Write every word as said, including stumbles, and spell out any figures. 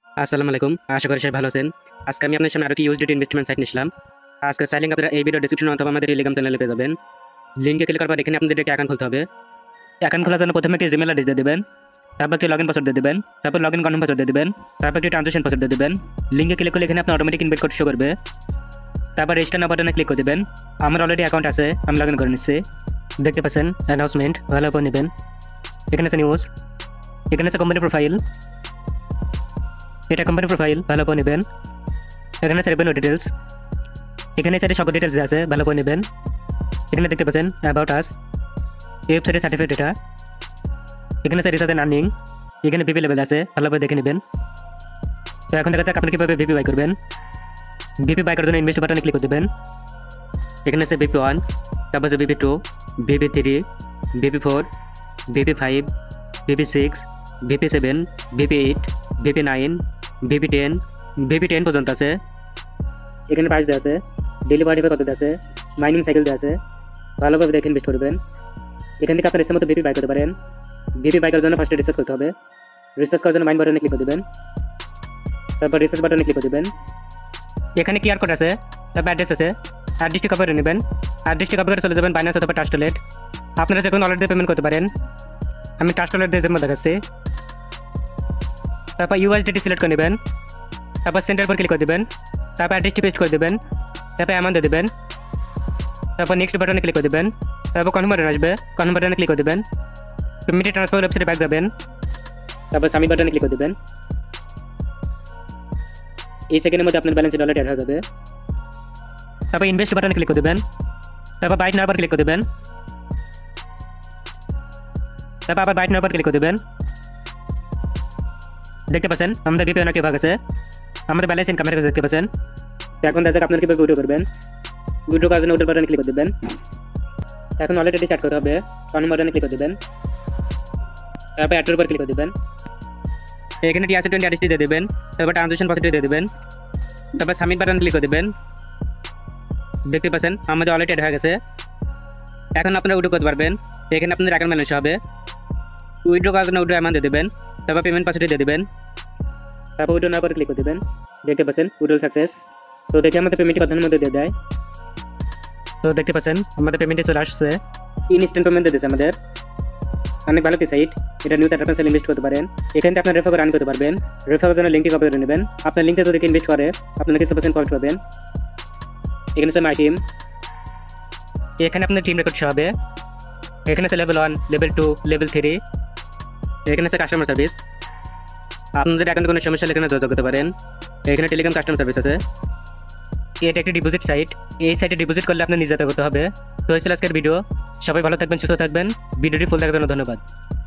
আসসালামু আলাইকুম, আশা করি সবাই ভালো আছেন। আজকে আমি আপনার সামনে আরো কি ইউএসডিটি ইনভেস্টমেন্ট সাইট নিয়েছিলাম। আজকে চাইলে আপনারা এই ভিডিও ডেসক্রিপশন অথবা আমাদের টেলিগ্রাম চ্যানেলে পেয়ে যাবেন। লিঙ্কে ক্লিক করার পর এখানে আপনাদের একটা অ্যাকাউন্ট খুলতে হবে। অ্যাকাউন্ট খোলার জন্য প্রথমে একটি জিমেল অ্যাড্রেস দিয়ে দেবেন, তারপর একটি লগইন পাসওয়ার্ড দিয়ে দেবেন, তারপর লগইন কনফার্ম পাসওয়ার্ড দিয়ে দেবেন, তারপর একটি ট্রানজেকশন পাসওয়ার্ড দিয়ে দেবেন। লিঙ্কে ক্লিক করলে এখানে আপনার অটোমেটিক ইনভাইট কোড শো করবে। তারপর রেজিস্টার নাও বাটনে ক্লিক করে দেবেন। আমার অলরেডি অ্যাকাউন্ট আছে, আমি লগইন করে নিচ্ছি। দেখতে পাচ্ছেন অ্যানাউন্সমেন্ট, ভালো করে নেবেন। এখানে আছে নিউজ, এখানে আছে কোম্পানি প্রোফাইল, এটা কোম্পানি প্রোফাইল, ভালো করে নেবেন। এখানে আছে রেভিনিউ ডিটেলস, এখানে আছে সকল ডিটেলস আছে, ভালো করে নেবেন। এখানে দেখতে পাচ্ছেন অ্যাবাউট আস, এই ওয়েবসাইটের সার্টিফিকেট এটা। এখানে আছে রিসার্চ এন্ড আর্নিং, এখানে ভিপি লেভেল আছে, ভালো করে দেখে নেবেন। তো এখন দেখা যাক আপনি কীভাবে ভিপি বাই করবেন। ভিপি বাই করার জন্য ইনভেস্ট বাটনে ক্লিক করে দেবেন। এখানে আছে ভিপি ওয়ান, তারপর আছে VP two, VP three, VP four, VP five, VP six, VP seven, VP eight, VP nine, VP ten, VP ten পর্যন্ত আছে। এখানে প্রাইস দেওয়া আছে, ডেলিভারি কত দেওয়া আছে, মাইনিং সাইকেল দেওয়া আছে, ভালোভাবে দেখে ইনভেস্ট করবেন। এখান থেকে আপনার ইচ্ছা মতো ভিপি বাই করতে পারেন। ভিপি বাই করার জন্য ফার্স্টে রিসার্চ করতে হবে। রিসার্চ করার জন্য মাইন বাটনে ক্লিক করে দেবেন, তারপর রিসার্চ বাটনে ক্লিক করে দেবেন। এখানে কিউআর কোড আছে, তারপর অ্যাড্রেস আছে, অ্যাড্রেসটি কপি করে নেবেন। অ্যাড্রেসটি কপি করে চলে যাবেন বাইন্যান্স অথবা ট্রাস্টলেট। আপনারা যে কোনো ওয়ালেট দিয়ে পেমেন্ট করতে পারেন। আমি ট্রাস্টলেট দিয়ে জমা দেখাচ্ছি। তারপর ইউএসডিটি সিলেক্ট করে নেবেন, তারপর সেন্টার পর ক্লিক করে দেবেন, তারপর অ্যাড্রেসটি পেস্ট করে দেবেন, তারপর অ্যামাউন্ট দিয়ে দেবেন, তারপর নেক্সট বাটনে ক্লিক করে দেবেন, তারপর কনফার্ম বাটন আসবে, কনফার্ম বাটনে ক্লিক করে দেবেন। পেমেন্ট ট্রান্সফার ওয়েবসাইটে ব্যাক যাবেন, তারপর সাবমিট বাটনে ক্লিক করে দেবেন। এই সেকেন্ডের মধ্যে আপনার ব্যালেন্স ডলার অ্যাড হয়ে যাবে। তারপর ইনভেস্ট বাটনে ক্লিক করে দেবেন, তারপর বাইট নাও ক্লিক করে দেবেন, তারপর আবার বাইট নাও ক্লিক করে দেবেন। দেখতে পাচ্ছেন আমাদের ভিপি অনেক ভাগ আছে, আমাদের ব্যালেন্স ইনকামের কাছে দেখতে পাচ্ছেন। এখন দেখা যাক আপনার কীভাবে উইড্রো করবেন। উইড্রো করার জন্য উইড্রো বাটনে ক্লিক করে দেবেন। এখন অলরেডি স্টার্ট করতে হবে, কনফার্ম বাটনে ক্লিক করে দেবেন, তারপর অ্যাডের উপর ক্লিক করে দেবেন। এখানে টিআরসি টোয়েন্টি অ্যাড্রেসটি দিয়ে দেবেন, তারপর ট্রানজেকশন পাসওয়ার্ড দিয়ে দেবেন, তারপর সাবমিট বাটন ক্লিক করে দেবেন। দেখতে পাচ্ছেন আমাদের অলরেডি অ্যাড হয়ে গেছে। এখন আপনারা উইড্রো করতে পারবেন। এখানে আপনাদের অ্যাকাউন্ট ব্যালেন্স হবে। উইড্রো করার জন্য উইড্রো অ্যামাউন্ট দিয়ে দেবেন, তারপর পেমেন্ট পাসওয়ার্ড দিয়ে দেবেন, তারপর উইড্রো নাও করে ক্লিক করে দেবেন। দেখতে পাচ্ছেন উইড্রো সাকসেস। তো দেখে আমাদের পেমেন্টটি কতক্ষণের মধ্যে দিয়ে দেয়। তো দেখতে পাচ্ছেন আমাদের পেমেন্টে চলে আসছে, ইনস্ট্যান্ট পেমেন্ট দিয়ে দিয়েছে আমাদের। অনেক ভালো একটি সাইট, এটা নিউজ অ্যাডভান্সে ইনভেস্ট করতে পারেন। এখান থেকে আপনার রেফার করে আর্ন করতে পারবেন। রেফারের জন্য লিঙ্কটি কপি করে নেবেন। আপনার লিঙ্কে যদি ইনভেস্ট করে আপনারা কিছু পার্সেন্ট প্রফিট পাবেন। এখানে আছে মাই টিম, এখানে আপনার টিম রেকর্ড হবে। এখানে আছে level one, level two, level three. এখানে আছে কাস্টমার সার্ভিস, আপনাদের অ্যাকাউন্টে কোনো সমস্যা হলে এখানে যোগাযোগ করতে পারেন। এখানে টেলিগ্রাম কাস্টমার সার্ভিস আছে। এটা একটি ডিপোজিট সাইট, এই সাইটে ডিপোজিট করলে আপনার নিজে করতে হবে। তো এই ছিল আজকের ভিডিও। সবাই ভালো থাকবেন, সুস্থ থাকবেন। ভিডিওটি ফুল দেখার জন্য ধন্যবাদ।